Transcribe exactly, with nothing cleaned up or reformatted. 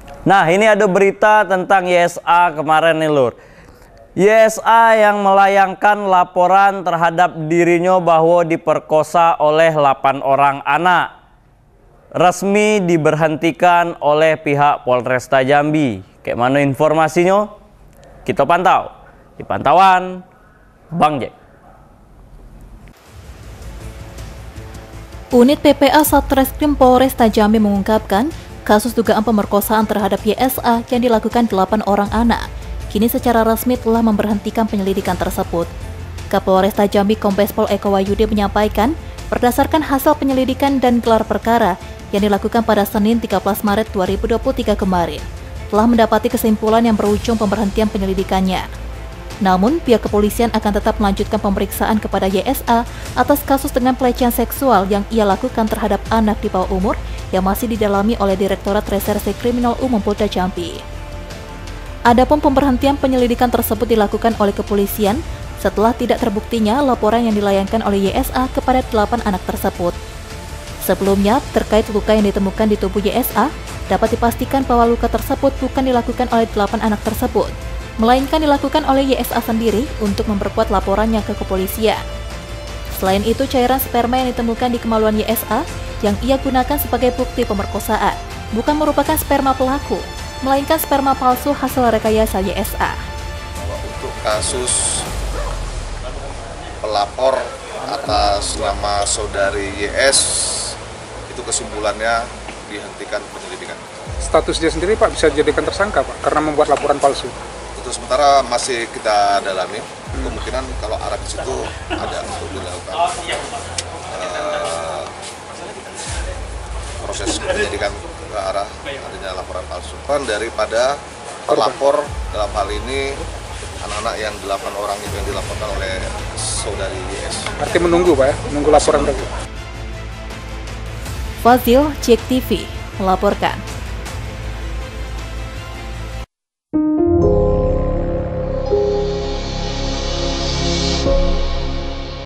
Nah, ini ada berita tentang Y S A kemarin nih Lur. Y S A yang melayangkan laporan terhadap dirinya bahwa diperkosa oleh delapan orang anak. Resmi diberhentikan oleh pihak Polresta Jambi. Kayak mana informasinya? Kita pantau di pantauan Bang Jack. Unit P P A Satreskrim Polresta Jambi mengungkapkan kasus dugaan pemerkosaan terhadap Y S A yang dilakukan delapan orang anak kini secara resmi telah memberhentikan penyelidikan tersebut. Kapolresta Jambi Kombes Pol Eko Wahyudi menyampaikan berdasarkan hasil penyelidikan dan gelar perkara yang dilakukan pada Senin tiga belas Maret dua ribu dua puluh tiga kemarin telah mendapati kesimpulan yang berujung pemberhentian penyelidikannya. Namun, pihak kepolisian akan tetap melanjutkan pemeriksaan kepada Y S A atas kasus dengan pelecehan seksual yang ia lakukan terhadap anak di bawah umur yang masih didalami oleh Direktorat Reserse Kriminal Umum Polda Jambi. Adapun pemberhentian penyelidikan tersebut dilakukan oleh kepolisian setelah tidak terbuktinya laporan yang dilayangkan oleh Y S A kepada delapan anak tersebut. Sebelumnya, terkait luka yang ditemukan di tubuh Y S A, dapat dipastikan bahwa luka tersebut bukan dilakukan oleh delapan anak tersebut, melainkan dilakukan oleh Y S A sendiri untuk memperkuat laporannya ke kepolisian. Selain itu, cairan sperma yang ditemukan di kemaluan Y S A yang ia gunakan sebagai bukti pemerkosaan bukan merupakan sperma pelaku, melainkan sperma palsu hasil rekayasa Y S A. Untuk kasus pelapor atas nama saudari Y S, itu kesimpulannya dihentikan penyelidikan. Status dia sendiri Pak bisa dijadikan tersangka Pak karena membuat laporan palsu? Untuk sementara masih kita dalami, hmm. kemungkinan kalau arah ke situ ada untuk dilakukan uh, proses penyelidikan ke arah adanya laporan palsu. Kan daripada pelapor dalam hal ini anak-anak yang delapan orang itu yang dilaporkan oleh saudari Y S. Arti menunggu Pak ya, menunggu laporan mereka. Fazil, Cek T V, melaporkan.